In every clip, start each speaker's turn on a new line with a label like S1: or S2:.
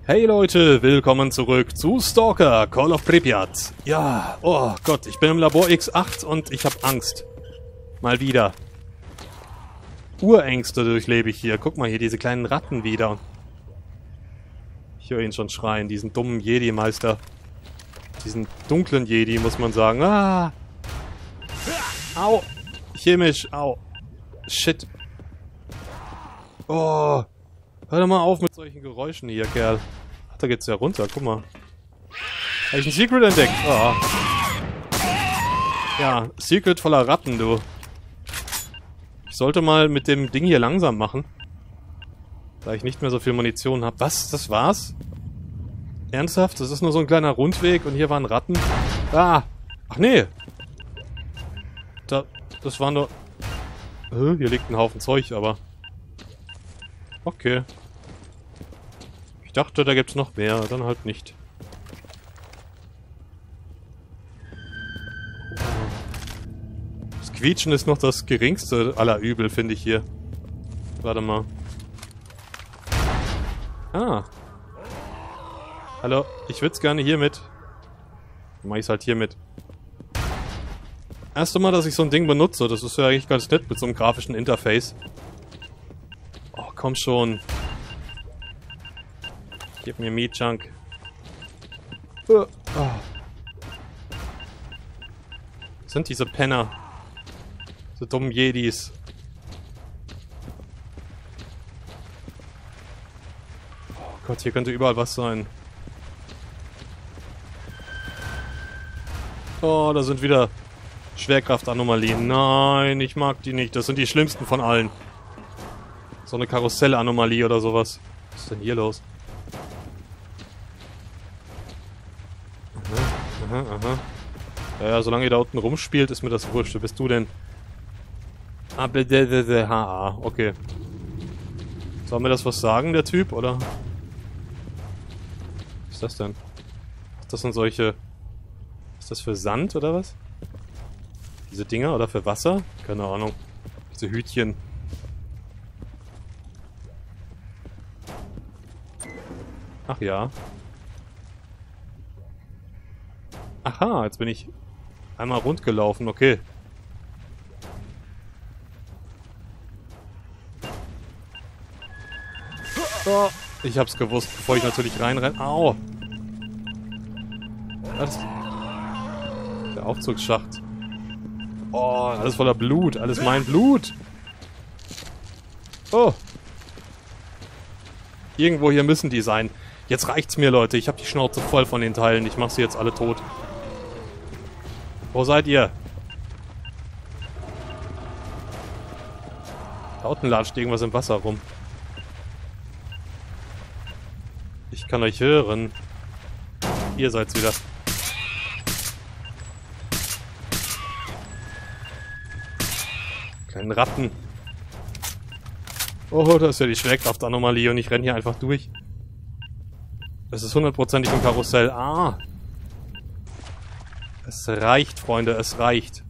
S1: Hey Leute, willkommen zurück zu Stalker Call of Pripyat. Ja, oh Gott, ich bin im Labor X8 und ich habe Angst. Mal wieder. Urängste durchlebe ich hier. Guck mal hier, diese kleinen Ratten wieder. Ich höre ihn schon schreien, diesen dummen Jedi-Meister. Diesen dunklen Jedi, muss man sagen. Ah! Au! Chemisch, au! Shit! Oh! Hör doch mal auf mit solchen Geräuschen hier, Kerl. Ach, da geht's ja runter, guck mal. Habe ich ein Secret entdeckt? Oh. Ja, Secret voller Ratten, du. Ich sollte mal mit dem Ding hier langsam machen. Da ich nicht mehr so viel Munition habe. Was? Das war's? Ernsthaft? Das ist nur so ein kleiner Rundweg und hier waren Ratten? Ah! Ach nee! Das war nur... Hier liegt ein Haufen Zeug, aber... Okay. Ich dachte, da gibt's noch mehr, dann halt nicht. Das Quietschen ist noch das geringste aller Übel, finde ich hier. Warte mal. Ah. Hallo, ich würd's gerne hier mit. Dann mach ich's halt hier mit. Erste Mal, dass ich so ein Ding benutze, das ist ja eigentlich ganz nett mit so einem grafischen Interface. Oh, komm schon. Gib mir Meat Chunk. Oh. Sind diese Penner. Diese dummen Jedis. Oh Gott, hier könnte überall was sein. Oh, da sind wieder Schwerkraftanomalien. Nein, ich mag die nicht. Das sind die schlimmsten von allen. So eine Karussellanomalie oder sowas. Was ist denn hier los? Aha. Ja, solange ihr da unten rumspielt, ist mir das wurscht. Wer bist du denn? Ah, okay. Soll mir das was sagen, der Typ, oder? Was ist das denn? Das sind solche... Ist das für Sand, oder was? Diese Dinger, oder für Wasser? Keine Ahnung. Diese Hütchen. Ach ja. Aha, jetzt bin ich einmal rund gelaufen, okay. Oh, ich hab's gewusst, bevor ich natürlich reinrenne. Au! Das ist der Aufzugsschacht. Oh, alles voller Blut, alles mein Blut! Oh! Irgendwo hier müssen die sein. Jetzt reicht's mir, Leute. Ich hab die Schnauze voll von den Teilen. Ich mach sie jetzt alle tot. Wo seid ihr? Da unten latscht irgendwas im Wasser rum. Ich kann euch hören. Ihr seid's wieder. Kleinen Ratten. Oh, das ist ja die Schwerkraftanomalie und ich renne hier einfach durch. Es ist hundertprozentig ein Karussell. Ah! Es reicht, Freunde, es reicht.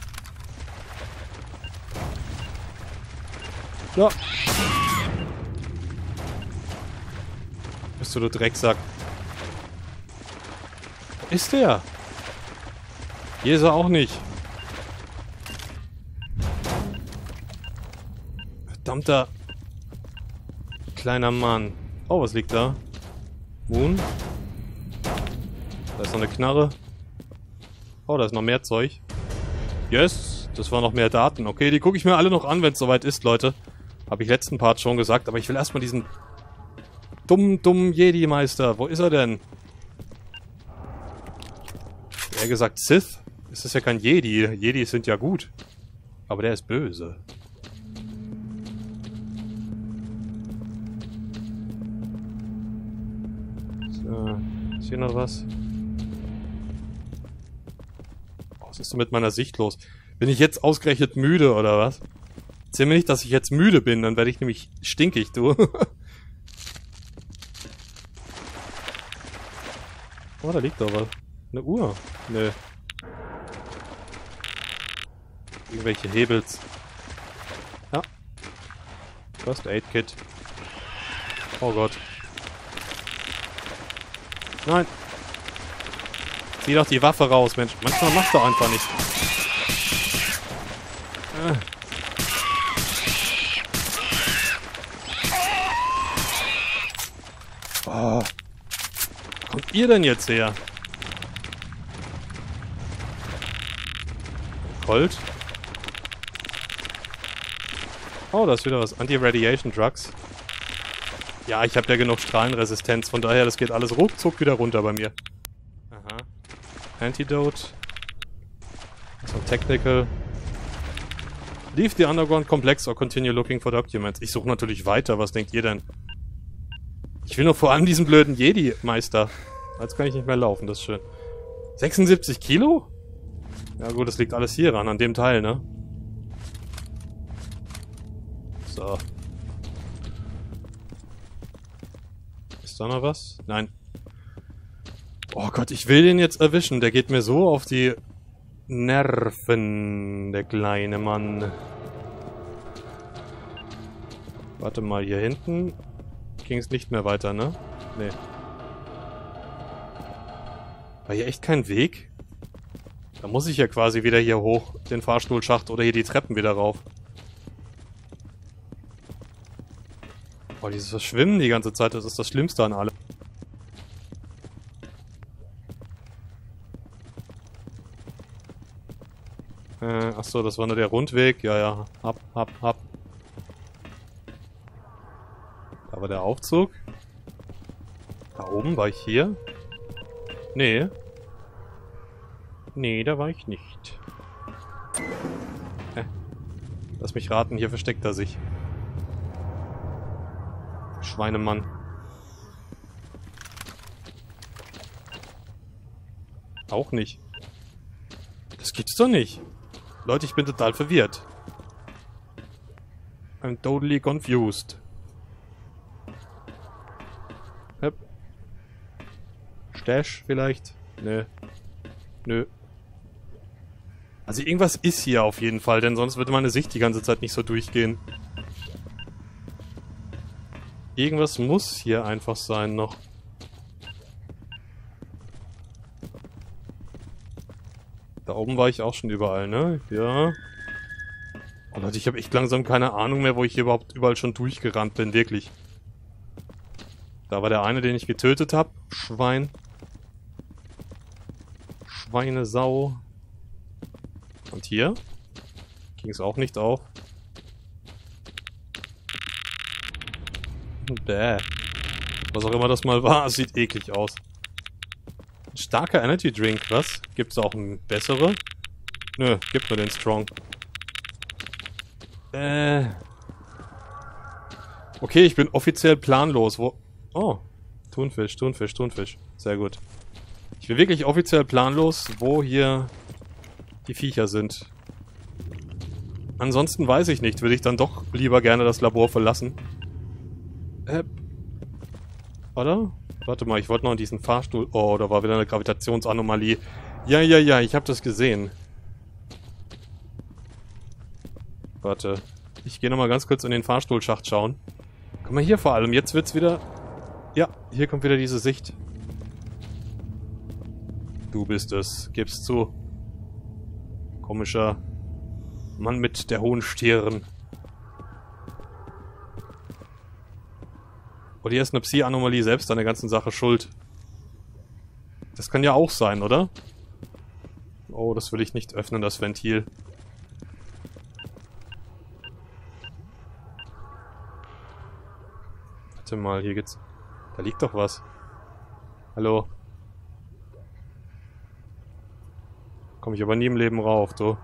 S1: Ja. Bist du Drecksack? Wo ist der? Hier ist er auch nicht. Verdammter kleiner Mann. Oh, was liegt da? Moon? Da ist noch eine Knarre. Oh, da ist noch mehr Zeug. Yes, das waren noch mehr Daten. Okay, die gucke ich mir alle noch an, wenn es soweit ist, Leute. Habe ich letzten Part schon gesagt, aber ich will erstmal diesen dummen Jedi-Meister. Wo ist er denn? Eher gesagt Sith. Es ist ja kein Jedi. Jedis sind ja gut. Aber der ist böse. So, ist hier noch was? Was ist denn mit meiner Sicht los? Bin ich jetzt ausgerechnet müde, oder was? Erzähl mir nicht, dass ich jetzt müde bin, dann werde ich nämlich stinkig, du. Oh, da liegt doch was. Eine Uhr. Nö. Irgendwelche Hebels. Ja. First Aid Kit. Oh Gott. Nein. Zieh doch die Waffe raus, Mensch. Manchmal macht er einfach nicht. Oh. Wo kommt ihr denn jetzt her? Gold. Oh, da ist wieder was. Anti-Radiation Drugs. Ja, ich habe ja genug Strahlenresistenz, von daher, das geht alles ruckzuck wieder runter bei mir. Aha. Antidote. So, Technical. Leave the underground complex or continue looking for documents. Ich suche natürlich weiter, was denkt ihr denn? Ich will nur vor allem diesen blöden Jedi-Meister. Jetzt kann ich nicht mehr laufen, das ist schön. 76 Kilo? Ja gut, das liegt alles hier ran, an dem Teil, ne? So. Ist da noch was? Nein. Oh Gott, ich will den jetzt erwischen. Der geht mir so auf die Nerven, der kleine Mann. Warte mal, hier hinten ging es nicht mehr weiter, ne? Nee. War hier echt kein Weg? Da muss ich ja quasi wieder hier hoch, den Fahrstuhlschacht oder hier die Treppen wieder rauf. Oh, dieses Verschwimmen die ganze Zeit, das ist das Schlimmste an allem. Achso, das war nur der Rundweg. Ja, ja. Hab. Da war der Aufzug. Da oben war ich hier. Nee. Nee, da war ich nicht. Lass mich raten, hier versteckt er sich. Schweinemann. Auch nicht. Das gibt's doch nicht. Leute, ich bin total verwirrt. I'm totally confused. Hep. Stash vielleicht? Nö. Nö. Also irgendwas ist hier auf jeden Fall, denn sonst würde meine Sicht die ganze Zeit nicht so durchgehen. Irgendwas muss hier einfach sein noch. Da oben war ich auch schon überall, ne? Ja. Oh Leute, ich habe echt langsam keine Ahnung mehr, wo ich hier überhaupt überall schon durchgerannt bin, wirklich. Da war der eine, den ich getötet habe. Schwein. Schweinesau. Und hier? Ging es auch nicht auf. Bäh. Was auch immer das mal war, sieht eklig aus. Ein starker Energy Drink, was? Gibt's auch einen bessere? Nö, gibt nur den Strong. Okay, ich bin offiziell planlos. Wo... Oh. Thunfisch. Sehr gut. Ich bin wirklich offiziell planlos, wo hier die Viecher sind. Ansonsten weiß ich nicht. Würde ich dann doch lieber gerne das Labor verlassen. Oder? Warte mal, ich wollte noch in diesen Fahrstuhl... Oh, da war wieder eine Gravitationsanomalie. Ja, ich habe das gesehen. Warte. Ich gehe nochmal ganz kurz in den Fahrstuhlschacht schauen. Guck mal hier vor allem, jetzt wird's wieder... Ja, hier kommt wieder diese Sicht. Du bist es, gib's zu. Komischer Mann mit der hohen Stirn. Oder hier ist eine Psi-Anomalie selbst an der ganzen Sache schuld. Das kann ja auch sein, oder? Oh, das will ich nicht öffnen, das Ventil. Warte mal, hier geht's... Da liegt doch was. Hallo? Komm ich aber nie im Leben rauf, du.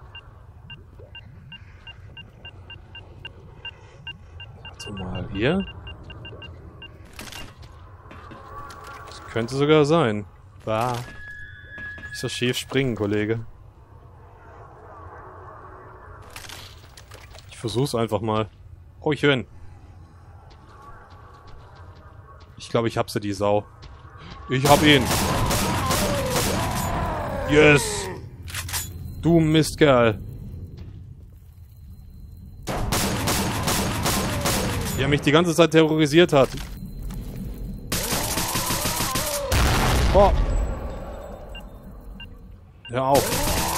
S1: Warte mal, hier? Das könnte sogar sein. Bah. Nicht so schief springen, Kollege. Ich versuch's einfach mal. Oh, ich höre ihn. Ich glaube, ich hab sie, die Sau. Ich hab ihn. Yes! Du Mistkerl. Der mich die ganze Zeit terrorisiert hat. Oh. Hör auf.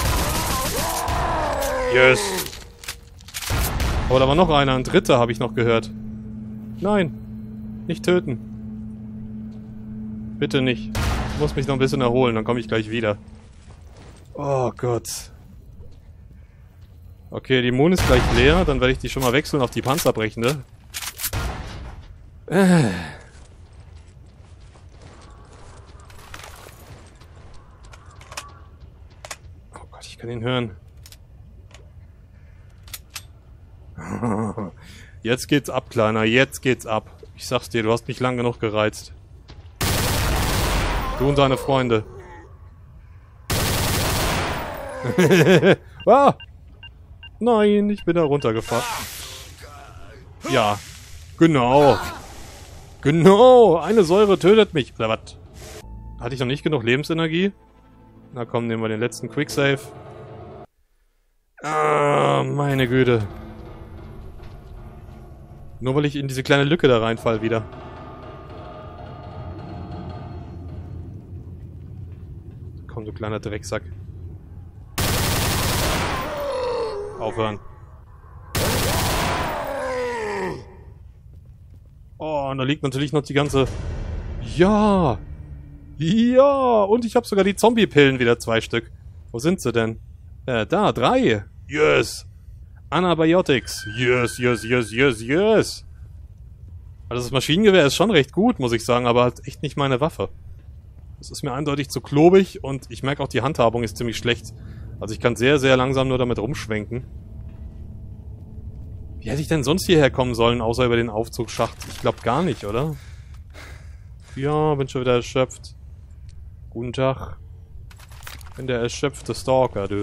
S1: Yes. Aber da war noch einer. Ein dritter habe ich noch gehört. Nein. Nicht töten. Bitte nicht. Ich muss mich noch ein bisschen erholen, dann komme ich gleich wieder. Oh Gott. Okay, die Moon ist gleich leer. Dann werde ich die schon mal wechseln auf die panzerbrechende. Oh Gott, ich kann ihn hören. Jetzt geht's ab, Kleiner. Jetzt geht's ab. Ich sag's dir, du hast mich lang genug gereizt. Du und deine Freunde. Ah! Nein, ich bin da runtergefahren. Ja. Genau. Genau. Eine Säure tötet mich. Oder was? Hatte ich noch nicht genug Lebensenergie? Na komm, nehmen wir den letzten Quicksave. Ah, meine Güte. Nur weil ich in diese kleine Lücke da reinfall wieder. Komm, du kleiner Drecksack. Aufhören. Oh, und da liegt natürlich noch die ganze... Ja! Ja! Und ich habe sogar die Zombie-Pillen wieder 2 Stück. Wo sind sie denn? Da, 3! Yes! Antibiotics! Yes, yes, yes, yes, yes! Also das Maschinengewehr ist schon recht gut, muss ich sagen, aber halt echt nicht meine Waffe. Das ist mir eindeutig zu klobig und ich merke auch, die Handhabung ist ziemlich schlecht. Also ich kann sehr, sehr langsam nur damit rumschwenken. Wie hätte ich denn sonst hierher kommen sollen, außer über den Aufzugsschacht? Ich glaube gar nicht, oder? Ja, bin schon wieder erschöpft. Guten Tag. Bin der erschöpfte Stalker, du.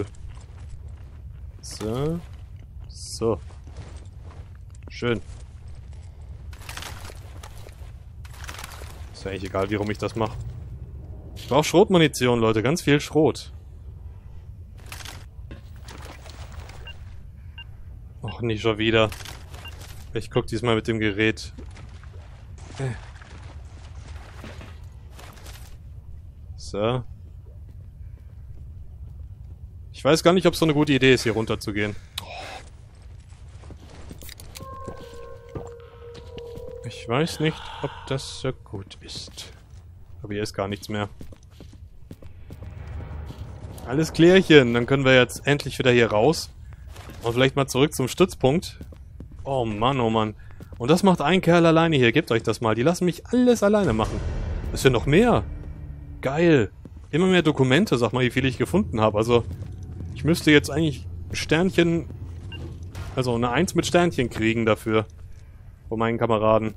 S1: So. So. Schön. Ist ja eigentlich egal, warum ich das mache. Ich brauche Schrotmunition, Leute. Ganz viel Schrot. Och, nicht schon wieder. Ich guck diesmal mit dem Gerät. So. Ich weiß gar nicht, ob es so eine gute Idee ist, hier runter zu gehen. Ich weiß nicht, ob das so gut ist. Aber hier ist gar nichts mehr. Alles klärchen. Dann können wir jetzt endlich wieder hier raus. Und vielleicht mal zurück zum Stützpunkt. Oh Mann, oh Mann. Und das macht ein Kerl alleine hier. Gebt euch das mal. Die lassen mich alles alleine machen. Ist ja noch mehr. Geil. Immer mehr Dokumente. Sag mal, wie viele ich gefunden habe. Also, ich müsste jetzt eigentlich Sternchen... Also eine 1 mit Sternchen kriegen dafür. Von meinen Kameraden.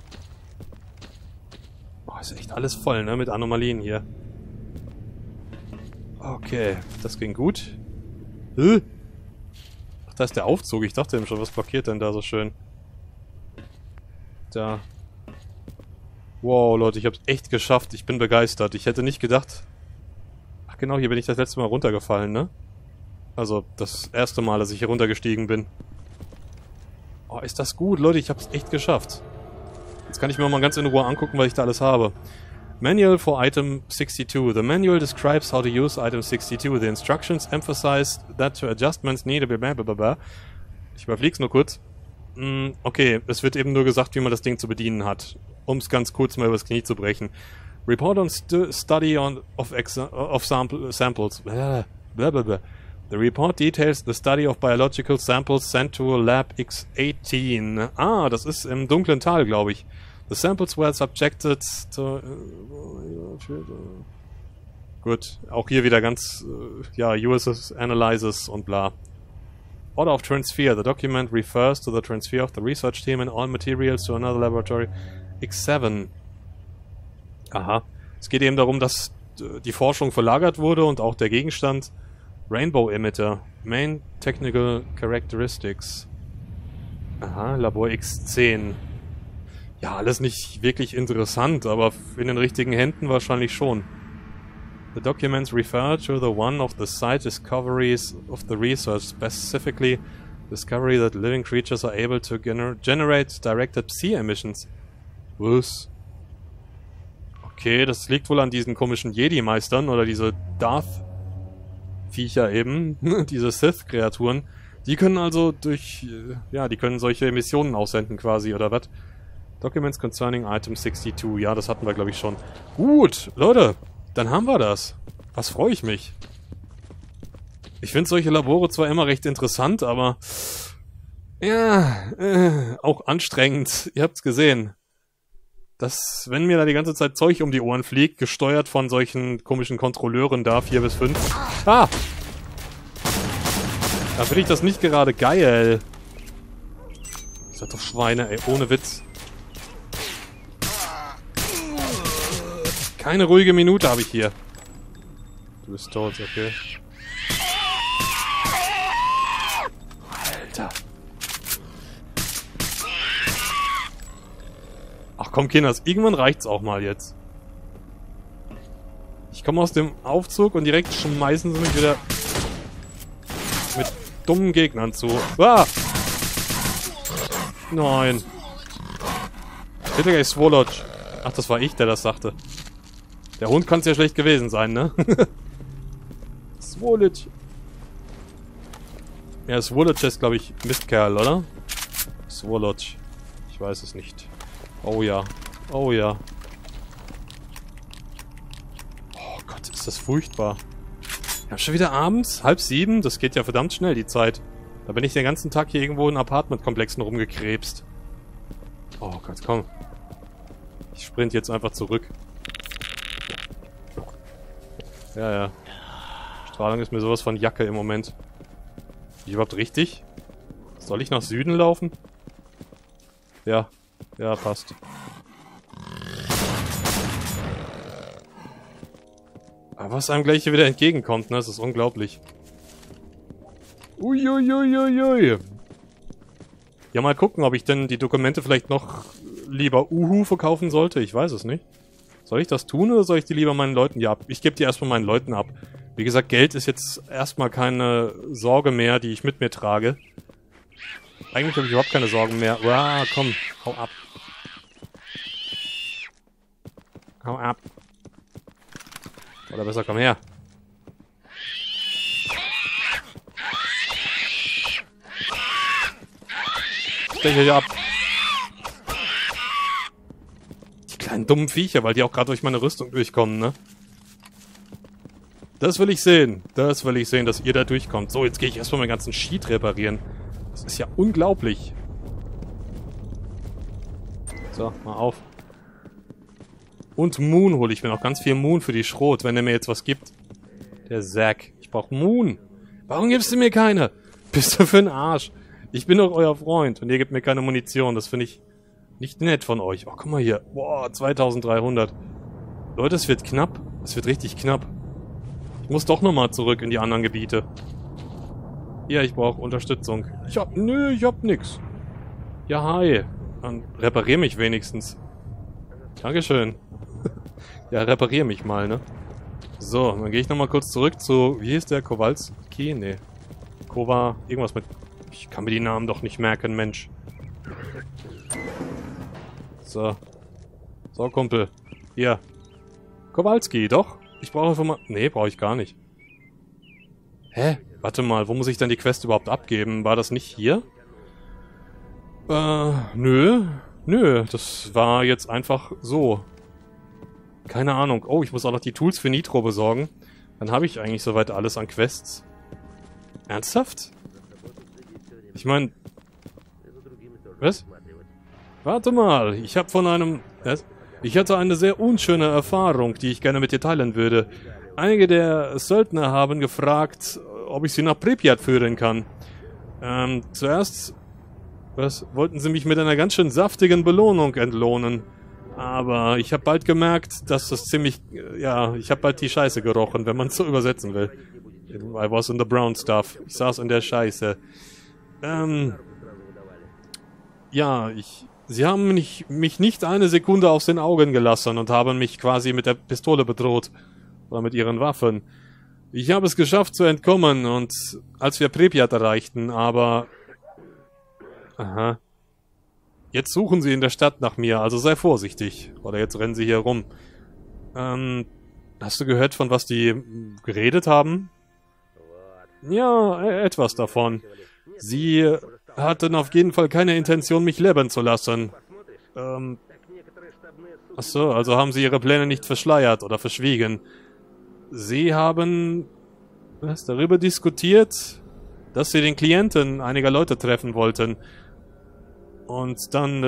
S1: Oh, ist echt alles voll, ne? Mit Anomalien hier. Okay, das ging gut. Ach, da ist der Aufzug. Ich dachte eben schon, was blockiert denn da so schön? Da. Wow, Leute, ich hab's echt geschafft. Ich bin begeistert. Ich hätte nicht gedacht... Ach genau, hier bin ich das letzte Mal runtergefallen, ne? Also, das erste Mal, dass ich hier runtergestiegen bin. Oh, ist das gut, Leute. Ich hab's echt geschafft. Jetzt kann ich mir mal ganz in Ruhe angucken, was ich da alles habe. Manual for Item 62. The manual describes how to use Item 62. The instructions emphasize that to adjustments needed... Ich überflieg's nur kurz. Okay, es wird eben nur gesagt, wie man das Ding zu bedienen hat. Um es ganz kurz mal übers Knie zu brechen. Report on study of samples. The report details the study of biological samples sent to Lab X18. Ah, das ist im dunklen Tal, glaube ich. The samples were subjected to... Gut, auch hier wieder ganz... ja, USS Analysis und bla. Order of transfer. The document refers to the transfer of the research team and all materials to another laboratory. X7. Aha. Es geht eben darum, dass die Forschung verlagert wurde und auch der Gegenstand... Rainbow Emitter. Main Technical Characteristics. Aha, Labor X10. Ja, alles nicht wirklich interessant, aber in den richtigen Händen wahrscheinlich schon. The documents refer to the one of the site discoveries of the research, specifically discovery that living creatures are able to generate directed Psi emissions. Was? Okay, das liegt wohl an diesen komischen Jedi-Meistern oder diese Darth-Viecher eben, diese Sith-Kreaturen. Die können also durch, ja, die können solche Emissionen aussenden quasi, oder was? Documents concerning Item 62, ja, das hatten wir glaube ich schon. Gut, Leute, dann haben wir das. Was freue ich mich. Ich finde solche Labore zwar immer recht interessant, aber ja, auch anstrengend. Ihr habt's gesehen. Dass, wenn mir da die ganze Zeit Zeug um die Ohren fliegt, gesteuert von solchen komischen Kontrolleuren da, 4 bis 5. Ah! Da finde ich das nicht gerade geil. Das sind doch Schweine, ey, ohne Witz. Keine ruhige Minute habe ich hier. Du bist tot, okay. Alter. Ach komm, Kinders, irgendwann reicht's auch mal jetzt. Ich komme aus dem Aufzug und direkt schmeißen sie mich wieder mit dummen Gegnern zu. Ah! Nein. Bitte gleich Swolotch. Ach, das war ich, der das sagte. Der Hund kann es ja schlecht gewesen sein, ne? Swolotch. Ja, Swolotch ist, glaube ich, Mistkerl, oder? Swolotch. Ich weiß es nicht. Oh ja. Oh ja. Oh Gott, ist das furchtbar. Ja, schon wieder abends? 6:30? Das geht ja verdammt schnell, die Zeit. Da bin ich den ganzen Tag hier irgendwo in Apartmentkomplexen rumgekrebst. Oh Gott, komm. Ich sprint jetzt einfach zurück. Ja, ja. Strahlung ist mir sowas von Jacke im Moment. Bin ich überhaupt richtig? Soll ich nach Süden laufen? Ja. Ja, passt. Aber was einem gleich hier wieder entgegenkommt, ne? Das ist unglaublich. Uiuiuiui. Ja, mal gucken, ob ich denn die Dokumente vielleicht noch lieber Uhu verkaufen sollte. Ich weiß es nicht. Soll ich das tun oder soll ich die lieber meinen Leuten ab? Ich gebe die erstmal meinen Leuten ab. Wie gesagt, Geld ist jetzt erstmal keine Sorge mehr, die ich mit mir trage. Eigentlich habe ich überhaupt keine Sorgen mehr. Uah, komm, hau ab. Hau ab. Oder besser, komm her. Stech euch ab. Die kleinen dummen Viecher, weil die auch gerade durch meine Rüstung durchkommen, ne? Das will ich sehen. Das will ich sehen, dass ihr da durchkommt. So, jetzt gehe ich erstmal meinen ganzen Sheet reparieren. Das ist ja unglaublich. So, mal auf. Und Moon hole ich mir noch. Ganz viel Moon für die Schrot, wenn er mir jetzt was gibt. Der Zack. Ich brauche Moon. Warum gibst du mir keine? Bist du für ein Arsch? Ich bin doch euer Freund und ihr gebt mir keine Munition. Das finde ich nicht nett von euch. Oh, guck mal hier. Boah, 2300. Leute, es wird knapp. Es wird richtig knapp. Ich muss doch nochmal zurück in die anderen Gebiete. Ja, ich brauche Unterstützung. Ich hab nix. Ja, hi. Dann reparier mich wenigstens. Dankeschön. Ja, reparier mich mal, ne? So, dann gehe ich nochmal kurz zurück zu... Wie hieß der? Kowalski? Nee. Kova... Irgendwas mit... Ich kann mir die Namen doch nicht merken, Mensch. So. So, Kumpel. Hier. Kowalski, doch? Ich brauche einfach mal... Nee, brauche ich gar nicht. Hä? Warte mal, wo muss ich denn die Quest überhaupt abgeben? War das nicht hier? Nö. Nö, das war jetzt einfach so. Keine Ahnung. Oh, ich muss auch noch die Tools für Nitro besorgen. Dann habe ich eigentlich soweit alles an Quests. Ernsthaft? Ich meine... Was? Warte mal, ich habe von einem... Was? Ich hatte eine sehr unschöne Erfahrung, die ich gerne mit dir teilen würde. Einige der Söldner haben gefragt, ob ich sie nach Pripyat führen kann. Zuerst... Was? Wollten sie mich mit einer ganz schön saftigen Belohnung entlohnen. Aber ich habe bald gemerkt, dass das ziemlich... Ja, ich habe bald die Scheiße gerochen, wenn man es so übersetzen will. I was in the brown stuff. Ich saß in der Scheiße. Ja, Sie haben mich nicht eine Sekunde aus den Augen gelassen und haben mich quasi mit der Pistole bedroht. Oder mit ihren Waffen. Ich habe es geschafft zu entkommen und als wir Pripyat erreichten, aber... Aha. Jetzt suchen sie in der Stadt nach mir, also sei vorsichtig. Oder jetzt rennen sie hier rum. Hast du gehört, von was die geredet haben? Ja, etwas davon. Sie hatten auf jeden Fall keine Intention, mich leben zu lassen. Achso, also haben sie ihre Pläne nicht verschleiert oder verschwiegen. Sie haben darüber diskutiert, dass sie den Klienten einiger Leute treffen wollten. Und dann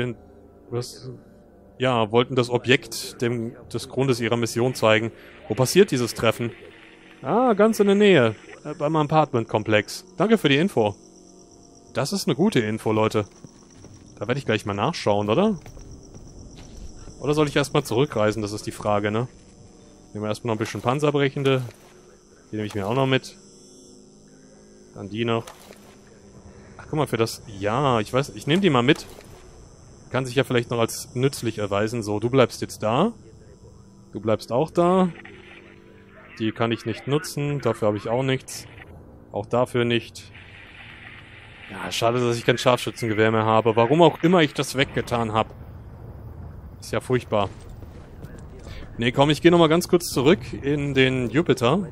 S1: wollten das Objekt des Grundes ihrer Mission zeigen. Wo passiert dieses Treffen? Ah, ganz in der Nähe. Beim Apartmentkomplex. Danke für die Info. Das ist eine gute Info, Leute. Da werde ich gleich mal nachschauen, oder? Oder soll ich erstmal zurückreisen? Das ist die Frage, ne? Nehmen wir erstmal noch ein bisschen Panzerbrechende. Die nehme ich mir auch noch mit. Dann die noch. Ach, guck mal, für das... Ja, ich weiß... Ich nehme die mal mit. Kann sich ja vielleicht noch als nützlich erweisen. So, du bleibst jetzt da. Du bleibst auch da. Die kann ich nicht nutzen. Dafür habe ich auch nichts. Auch dafür nicht. Ja, schade, dass ich kein Scharfschützengewehr mehr habe. Warum auch immer ich das weggetan habe. Ist ja furchtbar. Nee, komm, ich gehe nochmal ganz kurz zurück in den Jupiter.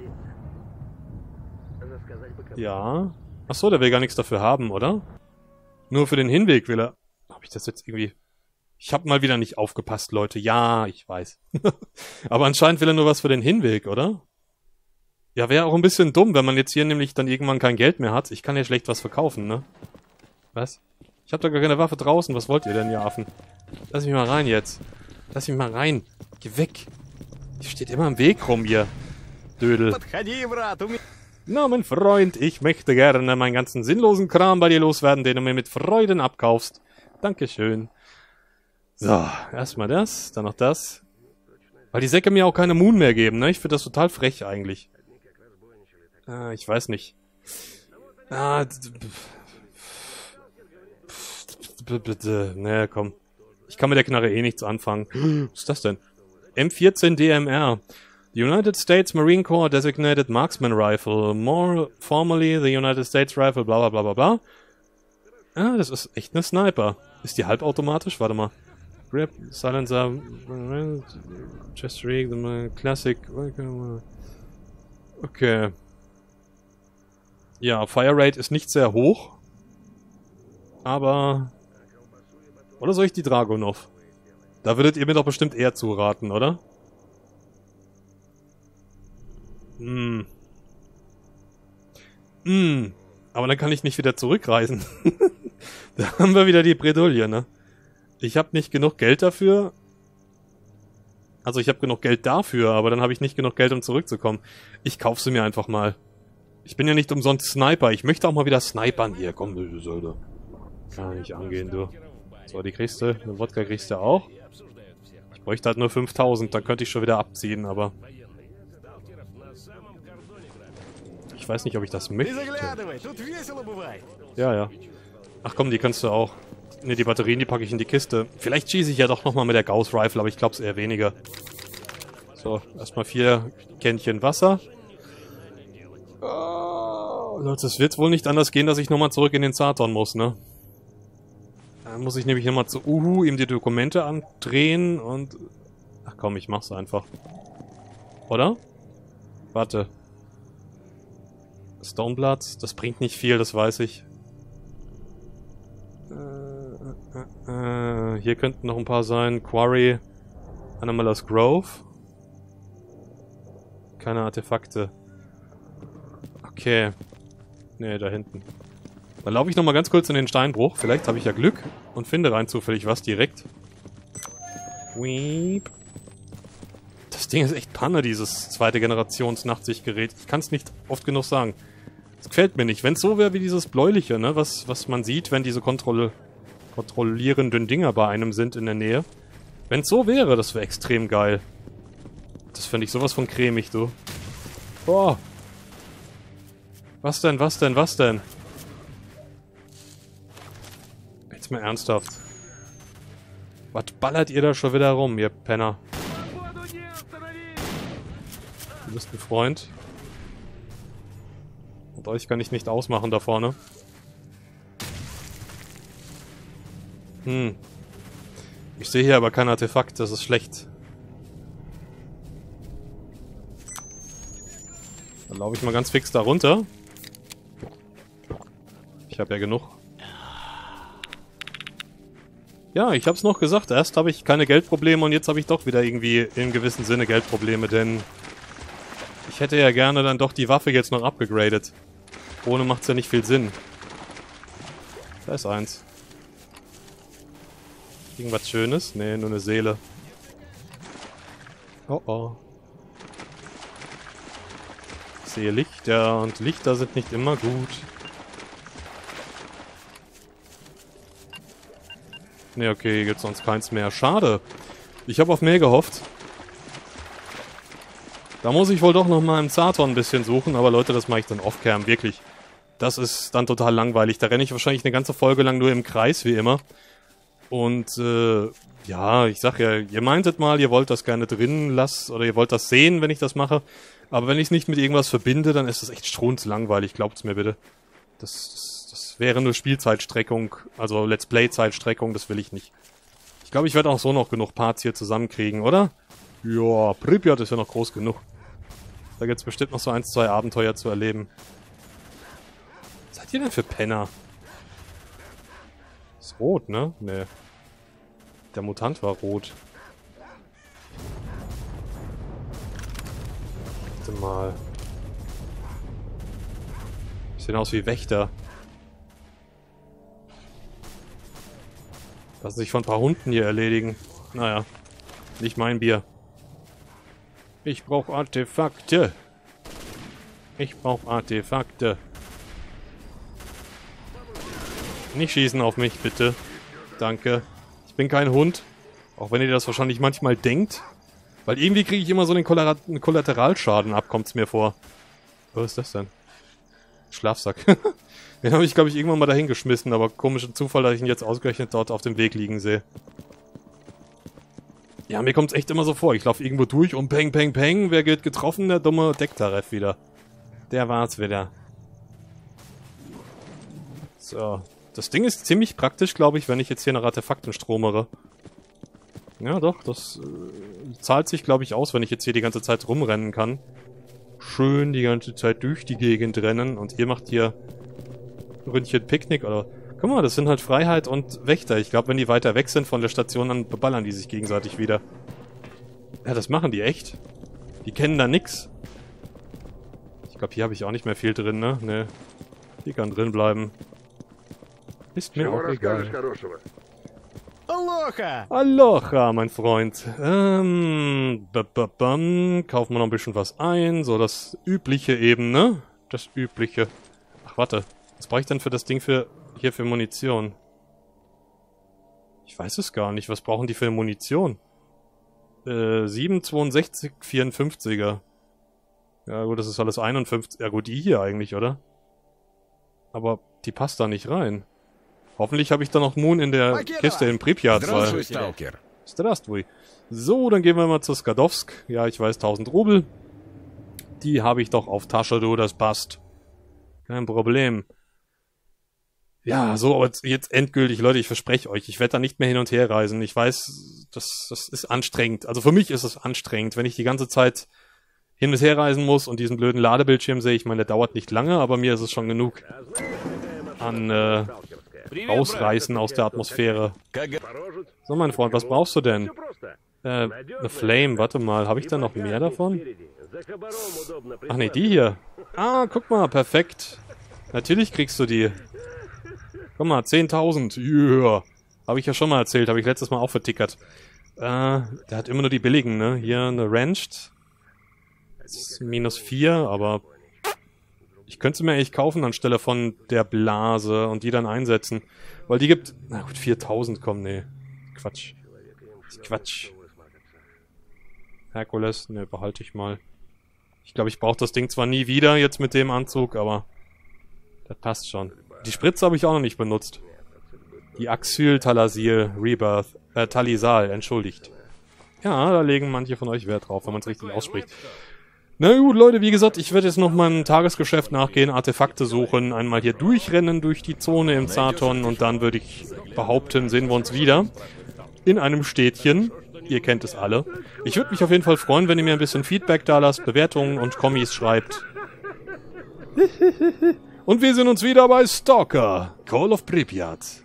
S1: Ja. Achso, der will gar nichts dafür haben, oder? Nur für den Hinweg will er... Habe ich das jetzt irgendwie... Ich habe mal wieder nicht aufgepasst, Leute. Ja, ich weiß. Aber anscheinend will er nur was für den Hinweg, oder? Ja, wäre auch ein bisschen dumm, wenn man jetzt hier nämlich dann irgendwann kein Geld mehr hat. Ich kann ja schlecht was verkaufen, ne? Was? Ich habe da gar keine Waffe draußen. Was wollt ihr denn, ihr Affen? Lass mich mal rein jetzt. Lass mich mal rein. Geh weg. Ihr steht immer im Weg rum, ihr Dödel. Na, mein Freund, ich möchte gerne meinen ganzen sinnlosen Kram bei dir loswerden, den du mir mit Freuden abkaufst. Dankeschön. So, erstmal das, dann noch das. Weil die Säcke mir auch keine Moon mehr geben, ne? Ich finde das total frech eigentlich. Ich weiß nicht. Ne, komm. Ich kann mit der Knarre eh nichts anfangen. Was ist das denn? M14 DMR. The United States Marine Corps Designated Marksman Rifle. More formally the United States Rifle, bla bla bla bla bla. Ah, das ist echt eine Sniper. Ist die halbautomatisch? Warte mal. Grip, Silencer, Chest Rig, Classic. Okay. Ja, Fire Rate ist nicht sehr hoch. Aber... Oder soll ich die Dragunov? Da würdet ihr mir doch bestimmt eher zuraten, oder? Aber dann kann ich nicht wieder zurückreisen. Da haben wir wieder die Bredouille, ne? Ich habe nicht genug Geld dafür. Also ich habe genug Geld dafür, aber dann habe ich nicht genug Geld, um zurückzukommen. Ich kaufe sie mir einfach mal. Ich bin ja nicht umsonst Sniper. Ich möchte auch mal wieder snipern. Hier, komm, du Söldner. Kann nicht angehen, du. So, die kriegst du. Eine Wodka kriegst du auch. Ich bräuchte halt nur 5000, dann könnte ich schon wieder abziehen, aber... Ich weiß nicht, ob ich das möchte. Ja, ja. Ach komm, die kannst du auch. Ne, die Batterien, die packe ich in die Kiste. Vielleicht schieße ich ja doch nochmal mit der Gauss Rifle, aber ich glaube es eher weniger. So, erstmal 4 Kännchen Wasser. Oh, Leute, es wird wohl nicht anders gehen, dass ich nochmal zurück in den Saturn muss, ne? Dann muss ich nämlich nochmal zu Uhu ihm die Dokumente andrehen und... Ach komm, ich mach's einfach. Oder? Warte. Stoneblood, das bringt nicht viel, das weiß ich. Hier könnten noch ein paar sein. Quarry, Anomalous Grove. Keine Artefakte. Okay. Ne, da hinten. Dann laufe ich nochmal ganz kurz in den Steinbruch. Vielleicht habe ich ja Glück und finde rein zufällig was direkt. Weep. Das Ding ist echt Panne, dieses zweite Generations Nachtsichtgerät. Ich kann es nicht oft genug sagen. Das gefällt mir nicht. Wenn es so wäre wie dieses bläuliche, ne, was man sieht, wenn diese kontrollierenden Dinger bei einem sind in der Nähe. Wenn es so wäre, das wäre extrem geil. Das finde ich sowas von cremig, du. Boah. Was denn, was denn, was denn? Jetzt mal ernsthaft. Was ballert ihr da schon wieder rum, ihr Penner? Du bist ein Freund. Und euch kann ich nicht ausmachen da vorne. Ich sehe hier aber kein Artefakt, das ist schlecht. Dann laufe ich mal ganz fix da runter. Ich habe ja genug. Ja, ich habe es noch gesagt. Erst habe ich keine Geldprobleme und jetzt habe ich doch wieder irgendwie in gewissem Sinne Geldprobleme, denn ich hätte ja gerne dann doch die Waffe jetzt noch abgegradet. Ohne macht es ja nicht viel Sinn. Da ist eins. Irgendwas Schönes? Nee, nur eine Seele. Oh oh. Ich sehe Lichter und Lichter sind nicht immer gut. Ne, okay, hier gibt's sonst keins mehr. Schade. Ich habe auf mehr gehofft. Da muss ich wohl doch noch mal im Zarton ein bisschen suchen, aber Leute, das mache ich dann off-cam, wirklich. Das ist dann total langweilig. Da renne ich wahrscheinlich eine ganze Folge lang nur im Kreis, wie immer. Und, ja, ich sag ja, ihr meintet mal, ihr wollt das gerne drin lassen, oder ihr wollt das sehen, wenn ich das mache. Aber wenn ich es nicht mit irgendwas verbinde, dann ist das echt strunzlangweilig, glaubt's mir bitte. Das wäre nur Spielzeitstreckung, also Let's Play-Zeitstreckung, das will ich nicht. Ich glaube, ich werde auch so noch genug Parts hier zusammenkriegen, oder? Ja, Pripyat ist ja noch groß genug. Da gibt's bestimmt noch so 1, 2 Abenteuer zu erleben. Was seid ihr denn für Penner? Ist rot, ne? Ne. Der Mutant war rot. Warte mal. Sehen aus wie Wächter. Lassen sich von ein paar Hunden hier erledigen. Naja. Nicht mein Bier. Ich brauche Artefakte. Ich brauche Artefakte. Nicht schießen auf mich, bitte. Danke. Ich bin kein Hund. Auch wenn ihr das wahrscheinlich manchmal denkt. Weil irgendwie kriege ich immer so einen Kollateralschaden ab, kommt's mir vor. Was ist das denn? Schlafsack. Den habe ich, glaube ich, irgendwann mal dahin geschmissen, aber komischer Zufall, dass ich ihn jetzt ausgerechnet dort auf dem Weg liegen sehe. Ja, mir kommt's echt immer so vor. Ich laufe irgendwo durch und peng, peng, peng. Wer wird getroffen? Der dumme Decktaref wieder. Der war's wieder. So. Das Ding ist ziemlich praktisch, glaube ich, wenn ich jetzt hier nach Artefakten stromere. Ja, doch, das zahlt sich, glaube ich, aus, wenn ich jetzt hier die ganze Zeit rumrennen kann. Schön die ganze Zeit durch die Gegend rennen und ihr macht hier ein Ründchen Picknick oder... Guck mal, das sind halt Freiheit und Wächter. Ich glaube, wenn die weiter weg sind von der Station, dann beballern die sich gegenseitig wieder. Ja, das machen die echt. Die kennen da nix. Ich glaube, hier habe ich auch nicht mehr viel drin, ne? Ne. Die kann drin bleiben. Ist mir auch egal.
S2: Aloha!
S1: Aloha, mein Freund. Kaufen wir noch ein bisschen was ein. So, das Übliche eben, ne? Das Übliche. Ach, warte. Was brauche ich denn für das Ding für Munition? Ich weiß es gar nicht. Was brauchen die für Munition? 7,62, 54er. Ja gut, das ist alles 51. Ja gut, die hier eigentlich, oder? Aber die passt da nicht rein. Hoffentlich habe ich da noch Moon in der Kiste in Pripyat. Здравствуй. So, dann gehen wir mal zu Skadowsk. Ja, ich weiß, 1000 Rubel. Die habe ich doch auf Tasche, du, das passt. Kein Problem. Ja, so, aber jetzt endgültig, Leute, ich verspreche euch, ich werde da nicht mehr hin und her reisen. Ich weiß, das ist anstrengend. Also für mich ist es anstrengend, wenn ich die ganze Zeit hin und her reisen muss und diesen blöden Ladebildschirm sehe. Ich meine, der dauert nicht lange, aber mir ist es schon genug an Rausreißen aus der Atmosphäre. So, mein Freund, was brauchst du denn? Eine Flame, warte mal, habe ich da noch mehr davon? Ach nee, die hier. Ah, guck mal, perfekt. Natürlich kriegst du die. Guck mal, 10.000. Yeah. Habe ich ja schon mal erzählt, habe ich letztes Mal auch vertickert. Der hat immer nur die billigen, ne? Hier eine Ranched. Ist -4, aber ich könnte sie mir eigentlich kaufen anstelle von der Blase und die dann einsetzen. Weil die gibt... Na gut, 4.000, komm, nee. Quatsch. Quatsch. Herkules, ne, behalte ich mal. Ich glaube, ich brauche das Ding zwar nie wieder jetzt mit dem Anzug, aber das passt schon. Die Spritze habe ich auch noch nicht benutzt. Die Axyl-Talasil Rebirth. Talisal, entschuldigt. Ja, da legen manche von euch Wert drauf, wenn man es richtig ausspricht. Na gut, Leute, wie gesagt, ich werde jetzt noch meinem Tagesgeschäft nachgehen, Artefakte suchen, einmal hier durchrennen durch die Zone im Zarton und dann würde ich behaupten, sehen wir uns wieder in einem Städtchen. Ihr kennt es alle. Ich würde mich auf jeden Fall freuen, wenn ihr mir ein bisschen Feedback da lasst, Bewertungen und Kommis schreibt. Und wir sehen uns wieder bei Stalker, Call of Pripyat.